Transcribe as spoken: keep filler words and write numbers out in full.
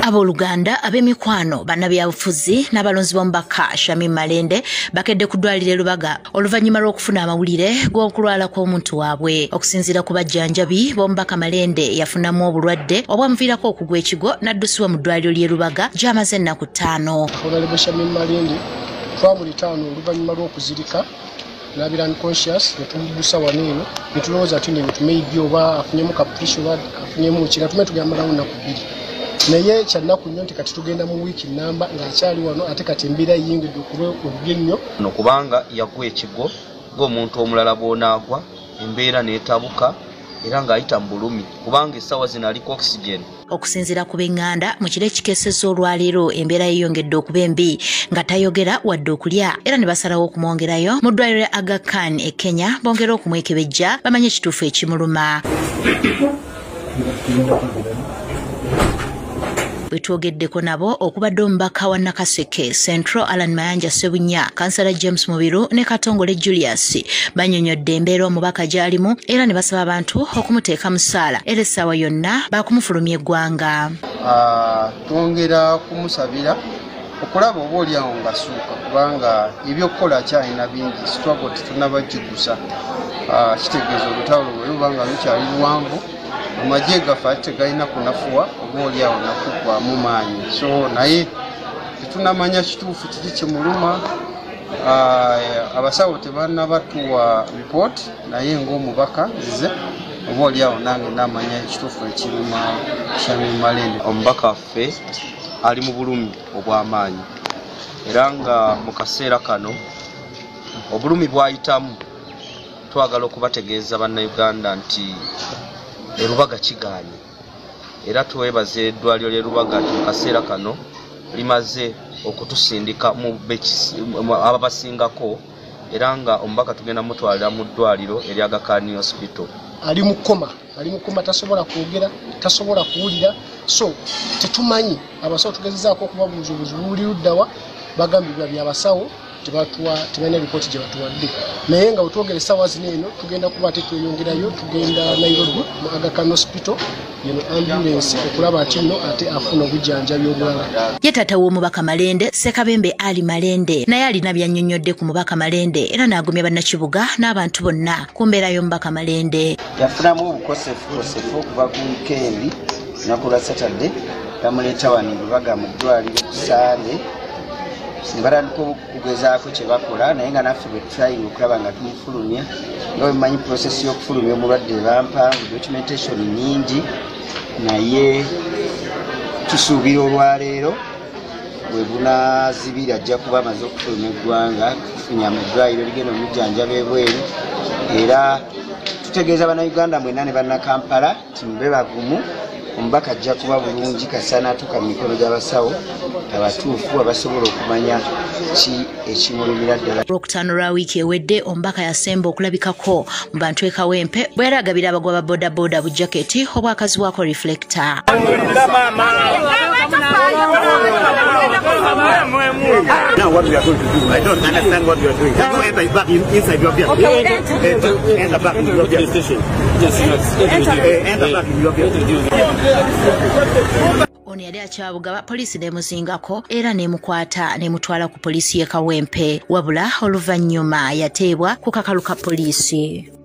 Abooluganda ab'emikwano bannabyabufuzi n'abalonzi b'omubaka Shamim malende bakedde ku ddwaliro enlubaga oluvannyuma lw'okufuna amawulire g'okulwala kw'omuntu waabwe. Okusinziira ku bajjanjabi b'omubaka malende yafunamu obulwadde obwamuviirako okugwa ekigo n'addusibwa mu ddwaliro ly'e Lubaga gy'amaze ennaku ttaano. Honorable Shamim malende twamulitaano oluvannyuma lw'okuzirika n'abeera unconscious netumubusa wano eno netulowooza ati nno tumeidde oba afunyemu kapulishi oba afunyemu ki nga tume tugambalawo nnaku bbiri. Naye kyannaku nnyo nti kati tugenda mu wiiki namba ng'akyali wano ate kati embeera yeyongedde okuba obubi ennyo. No kubanga yagwa ekigo ng'omuntu omulala bw'onaagwa embeera n'etabuka era ng'ayita mu bulumi kubanga essaawa zino aliko oxygen. Okusinziira ku b'eŋŋanda mu kiro ekikeesezza olwaleero embeera yeyongedde okuba embi nga tayogera wadde okulya era ne basalawo okumwongerayo mu ddwaliro lya Aga Khan e Kenya bongera okumwekebejja bamanye ekituufu ekimuluma. Bwetwogeddeko nabo okubadde omubaka wa Nakaseke Central Alan Mayanja Sebunya, Kansala James Mubiru ne Katongole Julius banyonyodde embeera omubaka gy'alimu era ne basaba abantu okumuteeka mu ssaala era essaawa yonna baakumufulumya eggwanga. Twongera kumusabira okulaba oba oliawo ng'asuuka kubanga ebyokukola akyalina bingi sitwago tetunabajjugusa. Kitegeeza olutalo lwe luba nga lukyali luwanvu amagye gaffe ate tegalina kunafuwa oba oliawo nakugwamu maanyi so naye tetunamanya kituufu kiki kimuluma. Abasawo tebannabatuwa report naye ng'omubaka nze oba oliawo nange namanya ekituufu ekiruma Shamim malende. Omubaka waffe ali mu bulumi obw'amaanyi era nga mu kaseera kano obulumi bw'ayitamu twagala okubategeeza bannayuganda nti e Lubaga kigaanye era twebaza eddwaliro ly'e Lubaga nti mu kaseera kano limaze okutusindika mu ababasingako era nga omubaka tugenda mutwalira mu ddwaliro erya Aga Khan Hospital. Ali mu kkoma ali mu kkoma tasobola kwogera tasobola kuwulira so tetumanyi abasawo tugezezaako okubabuuza obuzibu buli luddawa bagambibwa byabasawo tebatuwa tebana ripoti gye batuwadde naye nga bwetwogera essaawa zino eno tugenda kuba ate tweyongerayo tugenda Nairobi mu Aga Khan Hospital yeno ambulance okulaba ati nno ate afuna obujjanjabi obulala. Ye taata w'omubaka Malende Ssekabembe Ali Malende naye alina byannyonnyodde ku mubaka Malende era n'agumya bannakibuga n'abantu bonna ku mbeera y'omubaka Malende. Yafunamu obukosefukosefu okuva ku wikendi lunaku lwa Saturday bamuleeta wano e Lubaga mu ddwaliro ku Sande batandika okugezaako kye bakola naye nga naffe bwe tutayinga okulaba nga tumufulumya nga wemumanyi prosesi y'okufulumya omulwadde bampangu documentation nyingi naye tusuubira olwaleero bwe bunaazibira ajja kuba amaze okufulumya eggwanga tufunya mu ddwaliro ligenda omujjanjaba ebweru era tutegeeza bannayuganda mwenna ne bannakampala ti mube bagumu omubaka ajja kuba bulungi kasana atuuka mu mikono gy'abasawo abatuufu abasobola okumanya ki ekimulumira ddala. Olwokutaano lwa wiiki ewedde omubaka yasemba okulabikako mu bantu e Kawempe bwe yali agabira abagwa ba bodaboda bujaketi obwakazibwako reflector. Now what we are going to do, I don't understand what you are doing. Can you enter back in, inside your vehicle? Okay. Enter, enter back in your vehicle. Station. Yes, yes. Enter, enter back in your vehicle. Ono yali akyabugaba poliisi n'emuzingako era n'emukwata n'emutwala ku poliisi y'e Kawempe wabula oluvannyuma yateebwa ku kakalu ka poliisi.